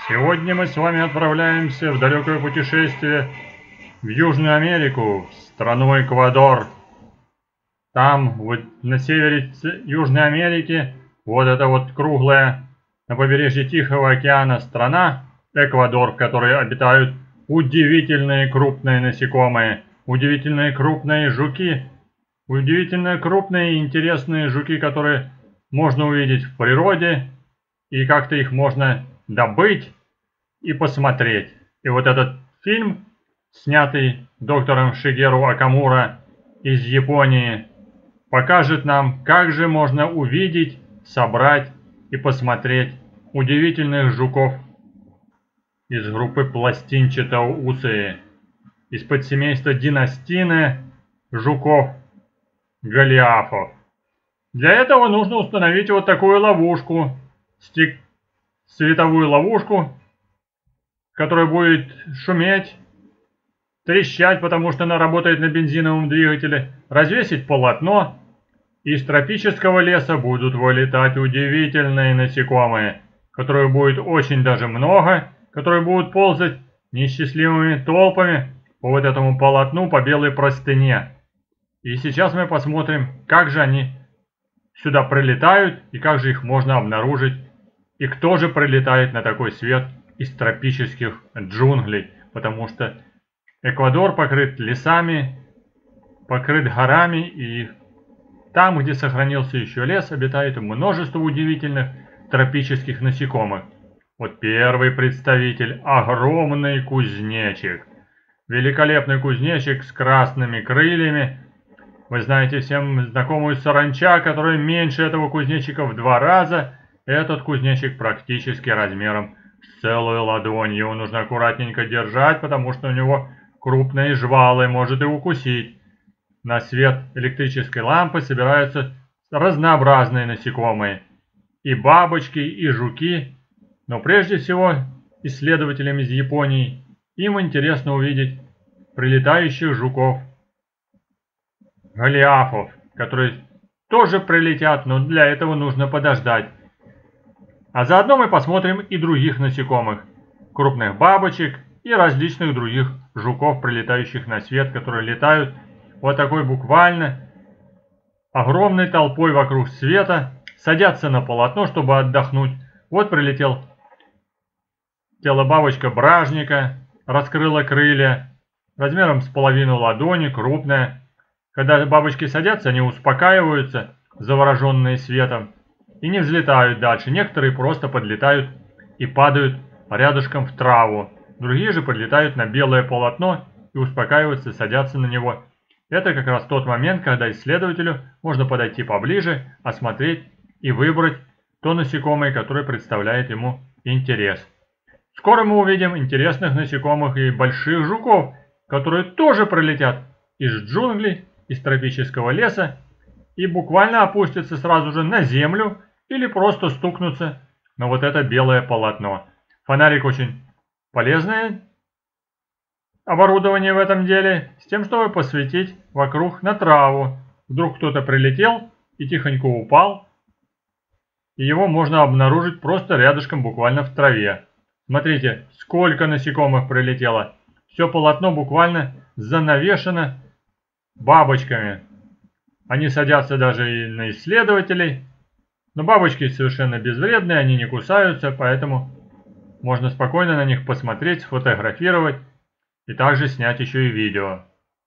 Сегодня мы с вами отправляемся в далекое путешествие в Южную Америку, в страну Эквадор. Там, вот на севере Южной Америки, вот эта вот круглая на побережье Тихого океана страна Эквадор, в которой обитают удивительные крупные насекомые, удивительные крупные жуки, удивительно крупные и интересные жуки, которые можно увидеть в природе, и как-то их можно добыть и посмотреть. И вот этот фильм, снятый доктором Шигеру Окамура из Японии, покажет нам, как же можно увидеть, собрать и посмотреть удивительных жуков из группы пластинчатоусые, из подсемейства династины жуков голиафов. Для этого нужно установить вот такую ловушку, световую ловушку, которая будет шуметь, трещать, потому что она работает на бензиновом двигателе, развесить полотно, и из тропического леса будут вылетать удивительные насекомые, которых будет очень даже много, которые будут ползать неисчислимыми толпами по вот этому полотну, по белой простыне. И сейчас мы посмотрим, как же они сюда прилетают и как же их можно обнаружить, и кто же прилетает на такой свет из тропических джунглей, потому что Эквадор покрыт лесами, покрыт горами, и там, где сохранился еще лес, обитает множество удивительных тропических насекомых. Вот первый представитель – огромный кузнечик. Великолепный кузнечик с красными крыльями. Вы знаете всем знакомую саранча, которая меньше этого кузнечика в 2 раза. Этот кузнечик практически размером с целую ладонь. Его нужно аккуратненько держать, потому что у него крупные жвалы, может и укусить. На свет электрической лампы собираются разнообразные насекомые. И бабочки, и жуки. Но прежде всего исследователям из Японии им интересно увидеть прилетающих жуков голиафов, которые тоже прилетят, но для этого нужно подождать. А заодно мы посмотрим и других насекомых, крупных бабочек и различных других жуков, прилетающих на свет, которые летают вот такой буквально огромной толпой вокруг света, садятся на полотно, чтобы отдохнуть. Вот прилетел телобабочка бражника, раскрыла крылья, размером с половину ладони, крупная. Когда бабочки садятся, они успокаиваются, завороженные светом, и не взлетают дальше. Некоторые просто подлетают и падают рядышком в траву. Другие же подлетают на белое полотно и успокаиваются, садятся на него. Это как раз тот момент, когда исследователю можно подойти поближе, осмотреть и выбрать то насекомое, которое представляет ему интерес. Скоро мы увидим интересных насекомых и больших жуков, которые тоже прилетят из джунглей, из тропического леса и буквально опустятся сразу же на землю или просто стукнутся на вот это белое полотно. Фонарик очень полезное оборудование в этом деле, с тем, чтобы посветить вокруг на траву. Вдруг кто-то прилетел и тихонько упал, и его можно обнаружить просто рядышком, буквально в траве. Смотрите, сколько насекомых прилетело. Все полотно буквально занавешено бабочками. Они садятся даже и на исследователей. Но бабочки совершенно безвредные, они не кусаются, поэтому можно спокойно на них посмотреть, сфотографировать и также снять еще и видео.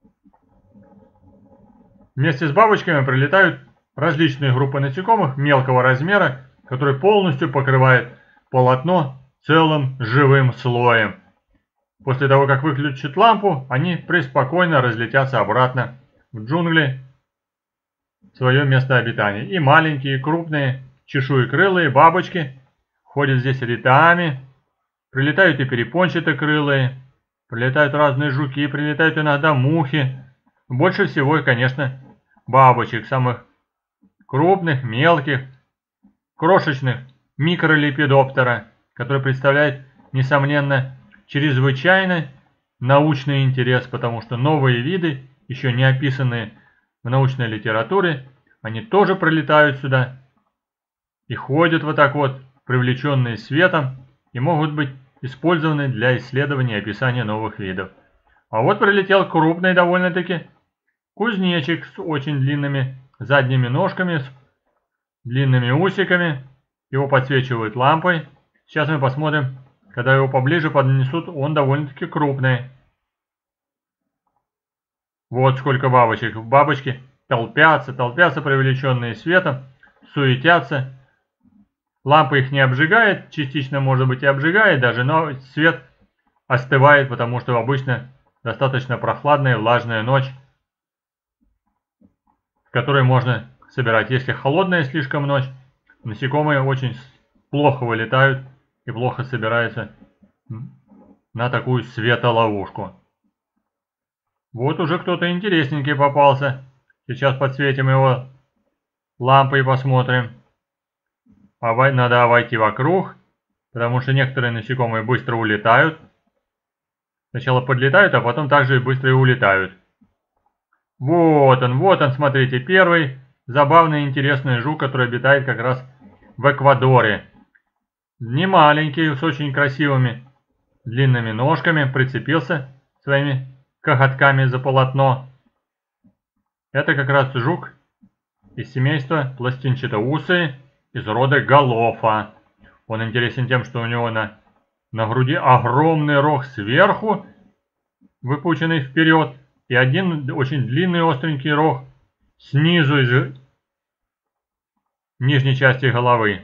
Вместе с бабочками прилетают различные группы насекомых мелкого размера, которые полностью покрывают полотно целым живым слоем. После того, как выключат лампу, они преспокойно разлетятся обратно в джунгли, в свое место обитания. И маленькие, крупные, чешуекрылые бабочки ходят здесь рядами, прилетают и перепончатокрылые, прилетают разные жуки, прилетают иногда мухи. Больше всего, конечно, бабочек, самых крупных, мелких, крошечных, микролепидоптера, которые представляют, несомненно, чрезвычайно научный интерес, потому что новые виды, еще не описанные в научной литературе, они тоже прилетают сюда и ходят вот так вот, привлеченные светом, и могут быть использованы для исследования и описания новых видов. А вот прилетел крупный довольно-таки кузнечик с очень длинными задними ножками, с длинными усиками. Его подсвечивают лампой. Сейчас мы посмотрим, когда его поближе поднесут, он довольно-таки крупный. Вот сколько бабочек. Бабочки толпятся, привлеченные светом, суетятся. Лампа их не обжигает, частично, может быть, и обжигает даже, но свет остывает, потому что обычно достаточно прохладная, влажная ночь, в которой можно собирать. Если холодная слишком ночь, насекомые очень плохо вылетают и плохо собираются на такую светоловушку. Вот уже кто-то интересненький попался. Сейчас подсветим его лампой и посмотрим. Надо обойти вокруг, потому что некоторые насекомые быстро улетают. Сначала подлетают, а потом также и быстро и улетают. Вот он, смотрите, первый забавный и интересный жук, который обитает как раз в Эквадоре. Не маленький, с очень красивыми длинными ножками, прицепился своими коготками за полотно. Это как раз жук из семейства пластинчатоусые, из рода Голофа. Он интересен тем, что у него на груди огромный рог сверху, выпученный вперед, и один очень длинный остренький рог снизу из нижней части головы.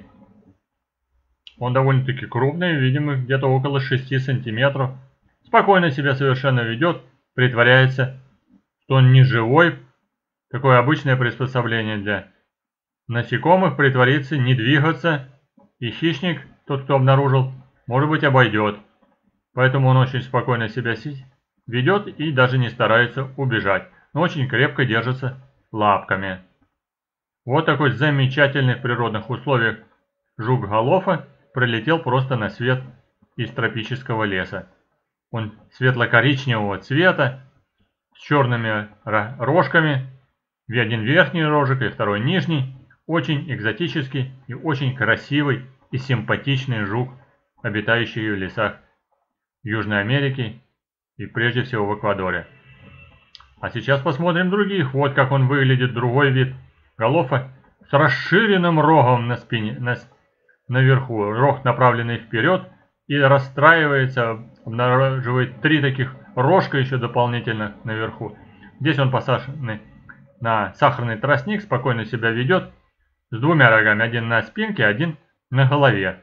Он довольно-таки крупный, видимо, где-то около 6 сантиметров. Спокойно себя совершенно ведет, притворяется, что он не живой. Такое обычное приспособление для насекомых, притвориться, не двигаться, и хищник, тот, кто обнаружил, может быть, обойдет. Поэтому он очень спокойно себя ведет и даже не старается убежать, но очень крепко держится лапками. Вот такой замечательный в природных условиях жук Голофа прилетел просто на свет из тропического леса. Он светло-коричневого цвета, с черными рожками, один верхний рожек и второй нижний. Очень экзотический и очень красивый и симпатичный жук, обитающий в лесах Южной Америки и прежде всего в Эквадоре. А сейчас посмотрим других. Вот как он выглядит, другой вид Голофа с расширенным рогом на спине, наверху. Рог направленный вперед и расстраивается, обнаруживает 3 таких рожка еще дополнительно наверху. Здесь он посаженный на сахарный тростник, спокойно себя ведет с 2 рогами. Один на спинке, один на голове.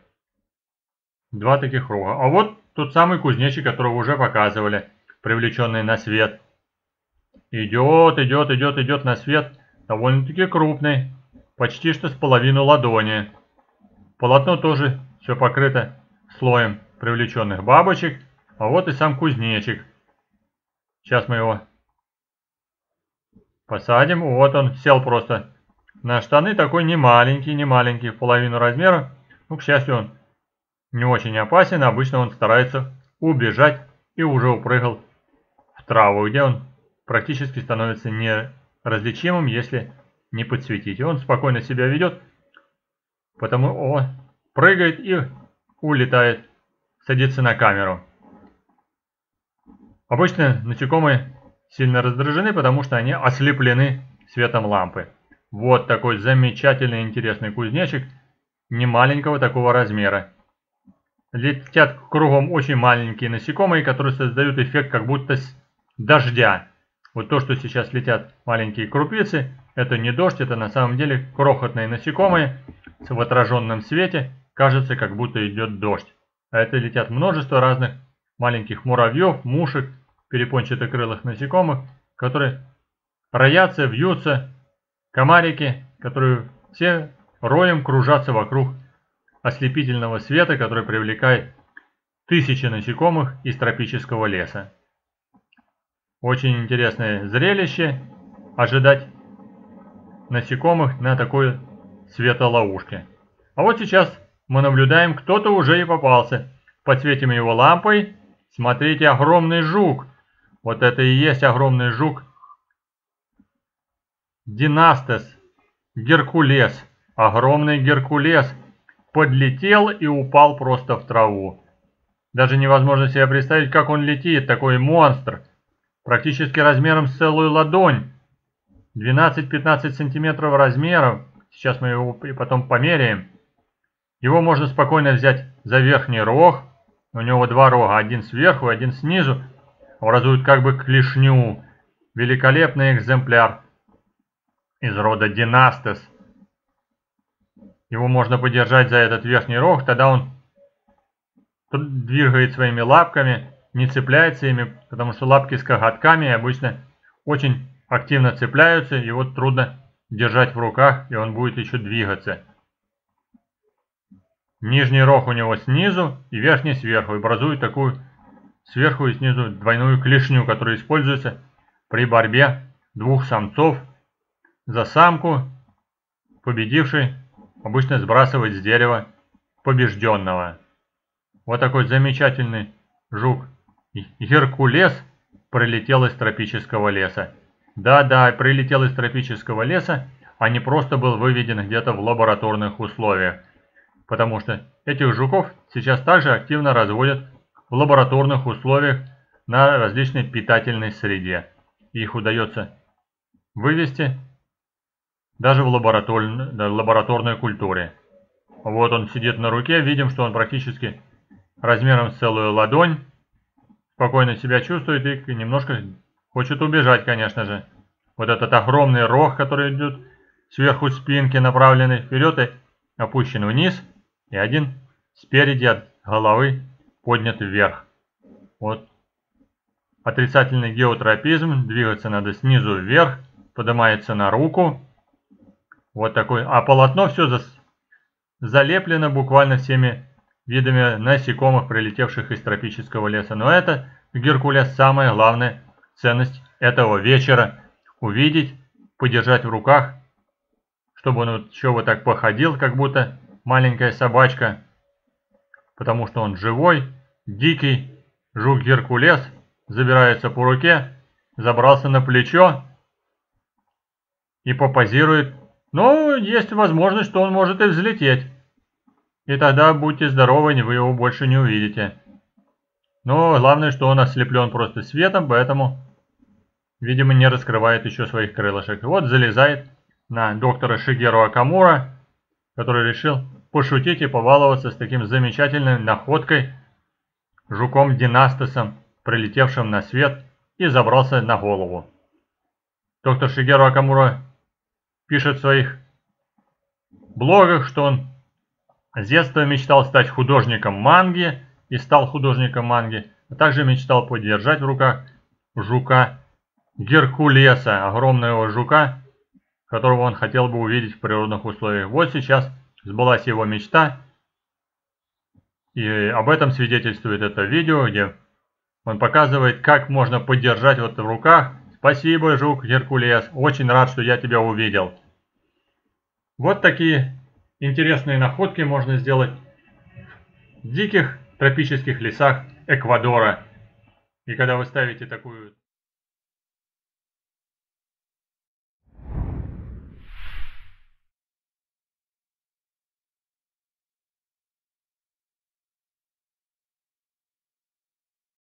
2 таких рога. А вот тот самый кузнечик, которого уже показывали, привлеченный на свет. Идет на свет, довольно-таки крупный, почти что с половину ладони. Полотно тоже все покрыто слоем привлеченных бабочек, а вот и сам кузнечик. Сейчас мы его посадим. Вот он сел просто на штаны, такой не маленький, в половину размера. Ну, к счастью, он не очень опасен, обычно он старается убежать и уже упрыгал в траву, где он практически становится неразличимым, если не подсветить. И он спокойно себя ведет, потому он прыгает и улетает, садится на камеру. Обычно насекомые сильно раздражены, потому что они ослеплены светом лампы. Вот такой замечательный интересный кузнечик, не маленького такого размера. Летят кругом очень маленькие насекомые, которые создают эффект как будто с дождя. Вот то, что сейчас летят маленькие крупицы, это не дождь, это на самом деле крохотные насекомые в отраженном свете. Кажется, как будто идет дождь. А это летят множество разных маленьких муравьев, мушек, перепончатокрылых насекомых, которые роятся, вьются, комарики, которые все роем кружатся вокруг ослепительного света, который привлекает тысячи насекомых из тропического леса. Очень интересное зрелище ожидать насекомых на такой светоловушке. А вот сейчас мы наблюдаем, кто-то уже и попался. Подсветим его лампой. Смотрите, огромный жук. Вот это и есть огромный жук. Династес, Геркулес. Огромный Геркулес подлетел и упал просто в траву. Даже невозможно себе представить, как он летит, такой монстр, практически размером с целую ладонь, 12-15 сантиметров размеров. Сейчас мы его и потом померяем. Его можно спокойно взять за верхний рог. У него два рога, один сверху, один снизу. Образуют как бы клешню. Великолепный экземпляр из рода Династес. Его можно подержать за этот верхний рог, тогда он двигает своими лапками, не цепляется ими, потому что лапки с коготками обычно очень активно цепляются, его трудно держать в руках, и он будет еще двигаться. Нижний рог у него снизу и верхний сверху, и образует такую сверху и снизу двойную клешню, которая используется при борьбе двух самцов за самку. Победивший обычно сбрасывает с дерева побежденного. Вот такой замечательный жук Геркулес прилетел из тропического леса. Да-да, прилетел из тропического леса, а не просто был выведен где-то в лабораторных условиях. Потому что этих жуков сейчас также активно разводят в лабораторных условиях на различной питательной среде. Их удается вывести даже в лабораторной культуре. Вот он сидит на руке, видим, что он практически размером с целую ладонь, спокойно себя чувствует и немножко хочет убежать, конечно же. Вот этот огромный рог, который идет сверху спинки, направленный вперед и опущен вниз, и один спереди от головы поднят вверх. Вот отрицательный геотропизм, двигаться надо снизу вверх, поднимается на руку. Вот такой, а полотно все залеплено буквально всеми видами насекомых, прилетевших из тропического леса. Но это Геркулес самая главная ценность этого вечера. Увидеть, подержать в руках, чтобы он еще вот так походил, как будто маленькая собачка. Потому что он живой, дикий жук Геркулес, забирается по руке, забрался на плечо и попозирует. Но есть возможность, что он может и взлететь. И тогда будьте здоровы, вы его больше не увидите. Но главное, что он ослеплен просто светом, поэтому, видимо, не раскрывает еще своих крылышек. Вот залезает на доктора Шигеру Окамура, который решил пошутить и побаловаться с таким замечательной находкой, жуком Династесом, прилетевшим на свет, и забрался на голову. Доктор Шигеру Окамура пишет в своих блогах, что он с детства мечтал стать художником манги и стал художником манги, а также мечтал подержать в руках жука Геркулеса, огромного жука, которого он хотел бы увидеть в природных условиях. Вот сейчас сбылась его мечта, и об этом свидетельствует это видео, где он показывает, как можно подержать вот в руках. Спасибо, жук Геркулес, очень рад, что я тебя увидел. Вот такие интересные находки можно сделать в диких тропических лесах Эквадора. И когда вы ставите такую